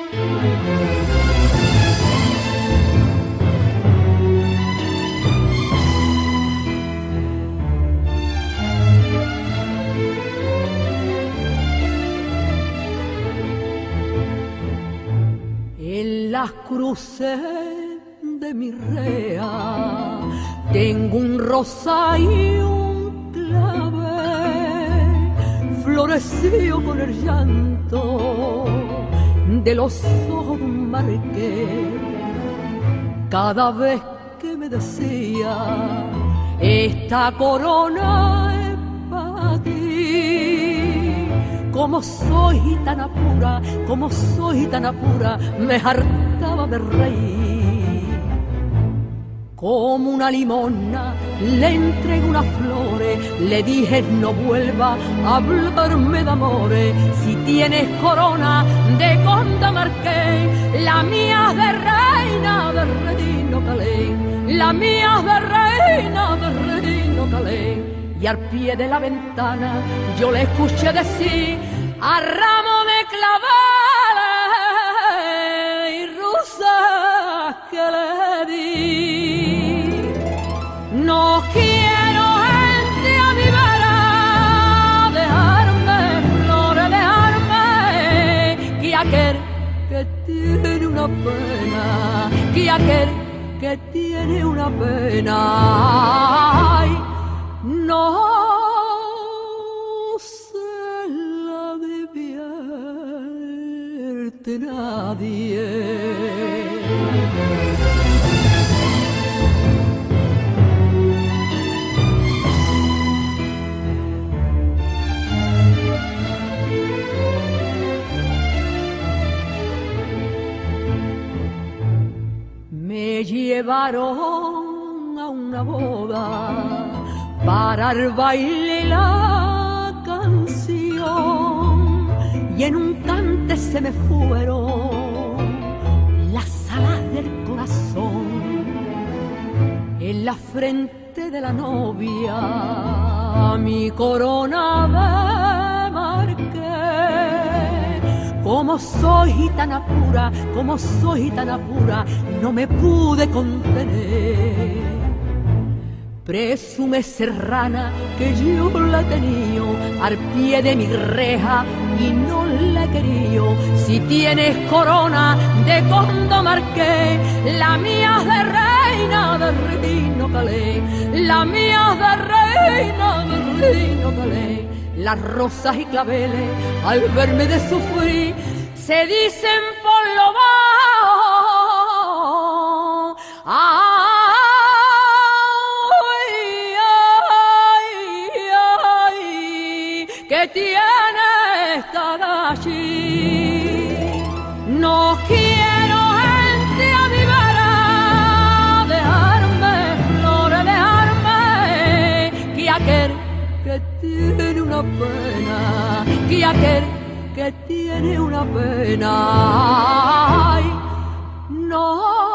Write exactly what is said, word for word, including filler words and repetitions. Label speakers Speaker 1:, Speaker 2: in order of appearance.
Speaker 1: En las cruces de mi rea tengo un rosa y un clavel florecido con el llanto de los ojos de un marqués. Cada vez que me decía esta corona es para ti, como soy gitana pura, como soy gitana pura, me hartaba de reír. Como una limona le entregué unas flores, le dije no vuelva a hablarme de amores. Si tienes corona de conde marqués, la mía es de reina de Redino Calé, la mía es de reina de Redino Calé. Y al pie de la ventana yo le escuché decir a ramo de claveles y rosas que le di. No quiero gente a mi vera, dejarme flores, dejarme, que aquel que tiene una pena, que aquel que tiene una pena, ay, no se la divierte nadie. Me llevaron a una boda para el baile y la canción, y en un tante se me fueron las alas del corazón. En la frente de la novia mi corona de marqués. Como soy gitana pura, como soy gitana pura, no me pude contener. Presume serrana que yo la he tenido al pie de mi reja y no la he querido. Si tienes corona de conde marqués, la mía es de reina de Redino Calé, la mía es de reina de Redino Calé. Las rosas y claveles al verme de sufrir se dicen por lo bajo, ay, ay, ay, que tiene esta allí. No quiero gente a mi vera, dejarme flores, dejarme, que aquel que tiene una pena, que aquel que tiene una pena, ay, no.